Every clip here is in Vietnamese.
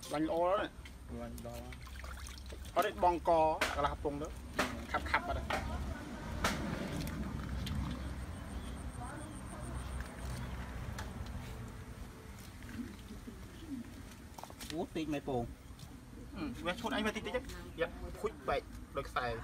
lành ô đó này ở đây bong co là hấp bông đó khắp vào đây út tí mấy bông về chốt anh về tí chứ dạ khuếch bậy được xài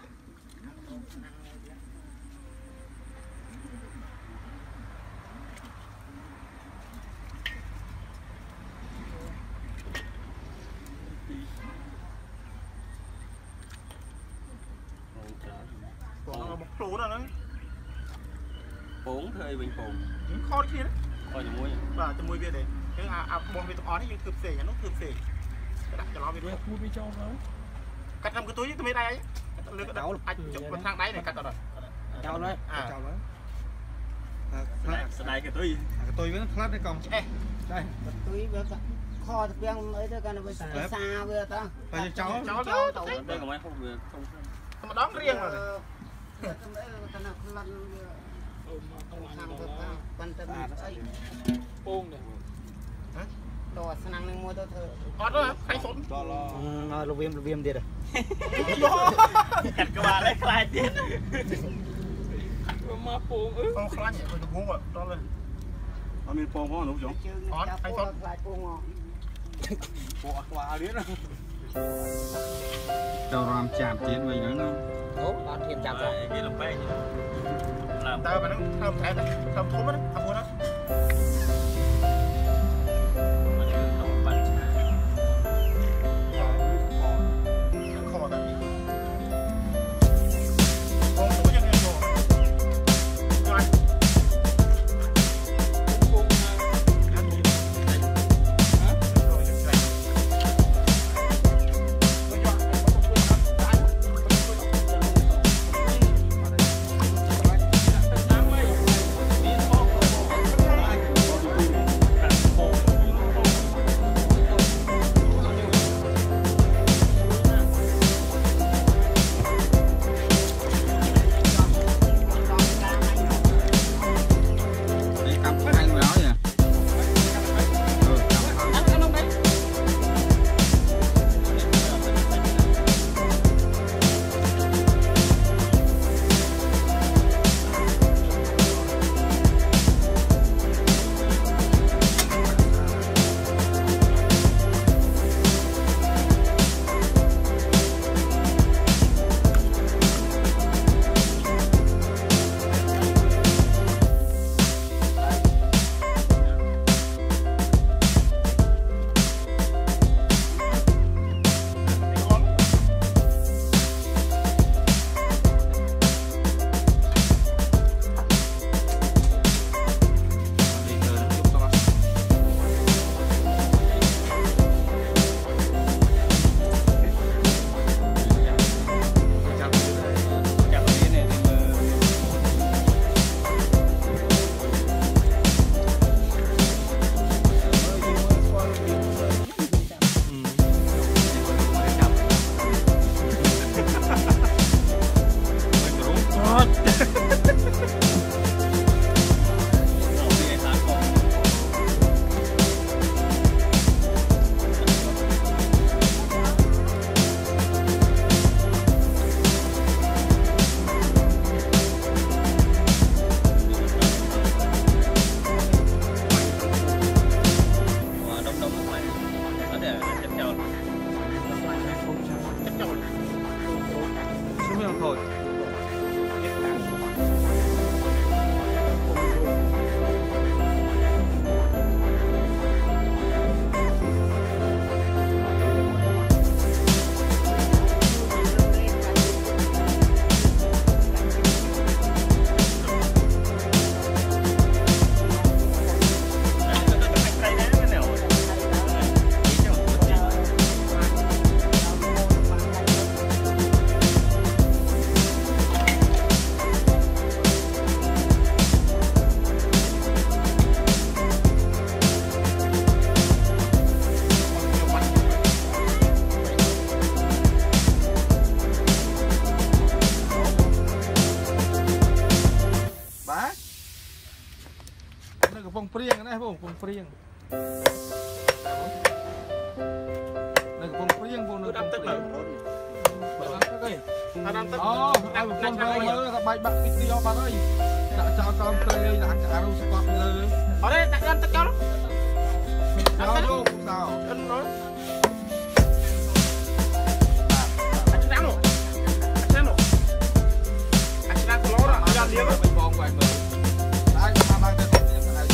nó bốc lúa đó nữa bông thôi bình bông kho đi đấy coi cho muối và cho muối về đấy cái bông về tỏi này cướp xề nó cướp xề đặt cho nó về đấy cua bị cho nó cắt trong cái túi tôi mới đây ấy lưới cái đầu anh chụp vào thang đáy này cắt rồi cháu đấy cháu đấy đây cái túi với nó đấy còn đây túi với kho thực viên ấy đó cái nó xa vừa ta cháu đây có mấy không vừa không mà đón riêng mà buông này đồ sang năng mua tôi thử đó khai sốn lô viêm đi rồi cắt cái bà lấy khai tiền mà buông không khai nhỉ mình buông rồi đó lên ở miền Phong có đúng không? khai sốn lại buông ngon bỏ qua biết rồi đầu làm chạm chiến với những nó tốt bạn thiền chạm rồi cái lồng pe làm tao mà nó thơm thèm đấy thơm thốn đấy thơm đó Nó có phong priêng này không phong priêng riêng vùng cứ đâm tức là đâm tức đâm mơ là bài bạc video bạn ơi đã cho con chơi đã cả đâu sport lơ ở đây đặt đâm tức cho nó sao vô sao anh nói anh đang rồi anh đang có lỗ rồi anh đang mình vòng vài mờ ai mà mang cái này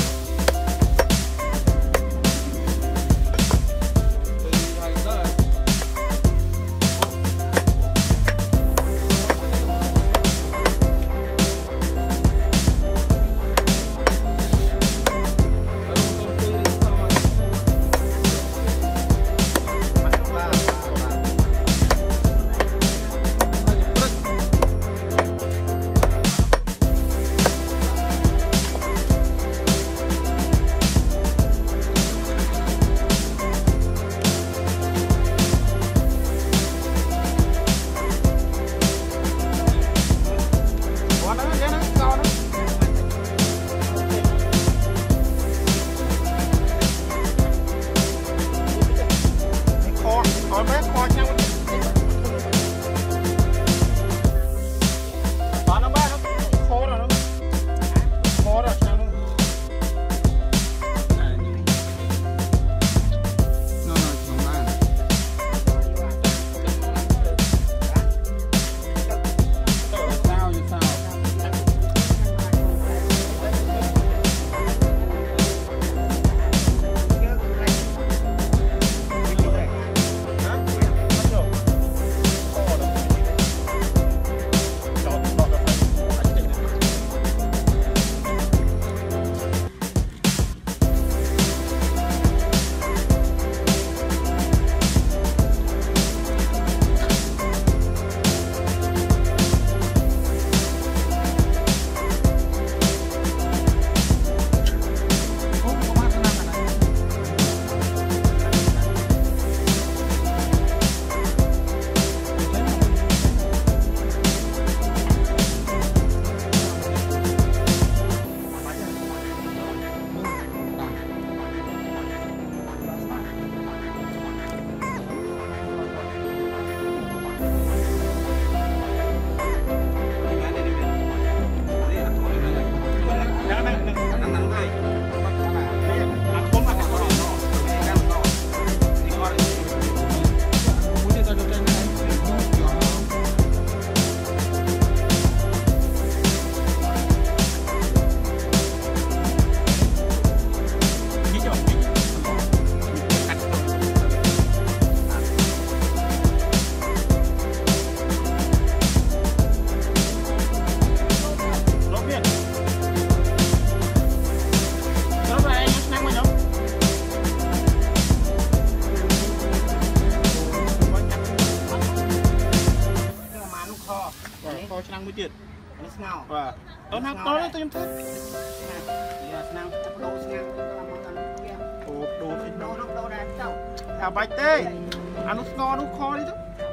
ឆ្នាំមួយទៀតនេះស្ងោបាទតោះណាតោះទៅខ្ញុំធ្វើស្ងោដូរស្ងោមកដល់វាអូដូរទៅដូរដែរចៅអាបាច់ទេអានោះស្ងនោះខនេះទៅ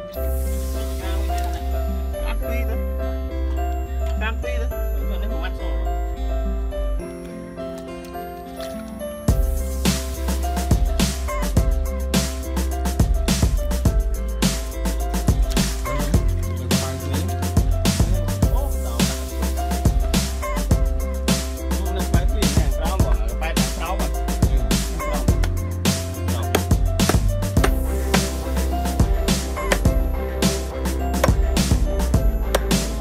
អាពីទៅតាមពីទៅនេះមួយម៉ាត់ស Hãy subscribe cho kênh Ghiền Mì Gõ để không bỏ lỡ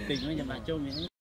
tình với nhà bà Châu mình